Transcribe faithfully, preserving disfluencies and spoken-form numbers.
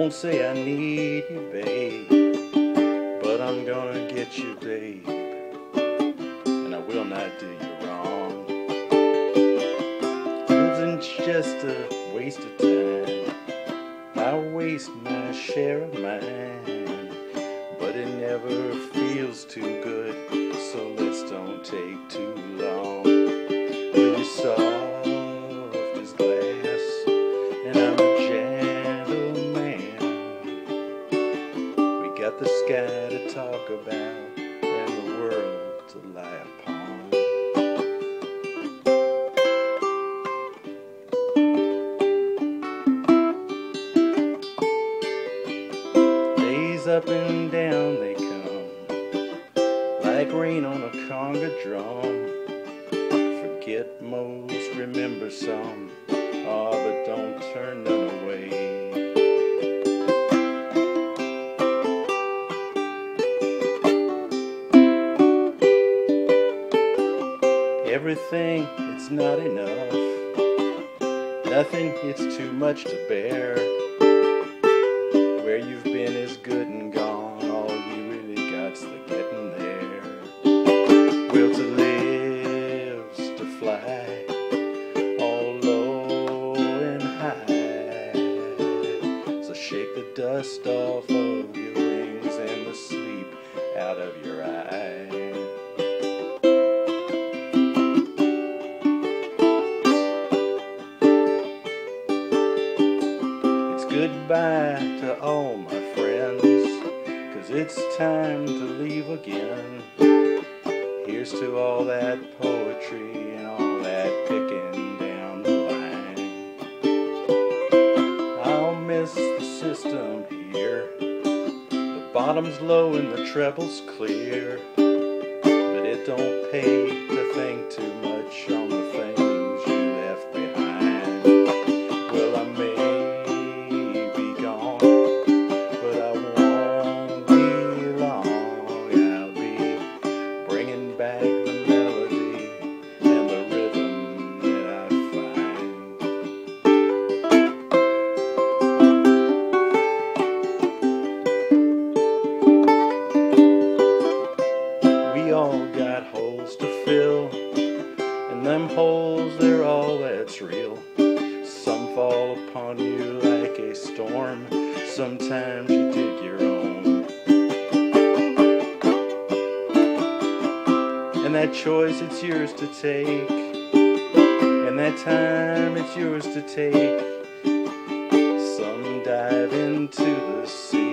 won't say I need you, babe, but I'm gonna get you, babe, and I will not do you wrong. Living's just a waste of time. I waste my share of mine, but it never feels too good, so let's don't take too long. When you're soft as glass and I'm a gentleman, we got the sky to talk about and the world to lie upon. Days up and down they come, like rain on a conga drum. Forget most, remember some, oh, but don't turn none away. Everything, it's not enough. Nothing, it's too much to bear. Where you've been is good and gone, all you really got's the getting there. Will to live's to fly, all low and high. So shake the dust off of your wings and the sleep out of your eyes. Goodbye to all my friends, 'cause it's time to leave again. Here's to all that poetry and all that picking down the line. I'll miss the system here. The bottom's low and the treble's clear, but it don't pay to think too much on the things you left behind. Well, I may back the melody and the rhythm that I find. We all got holes to fill, and them holes, they're all that's real. Some fall upon you like a storm, sometimes you dig your own. And that choice, it's yours to take, and that time, it's yours to take. Some dive into the sea.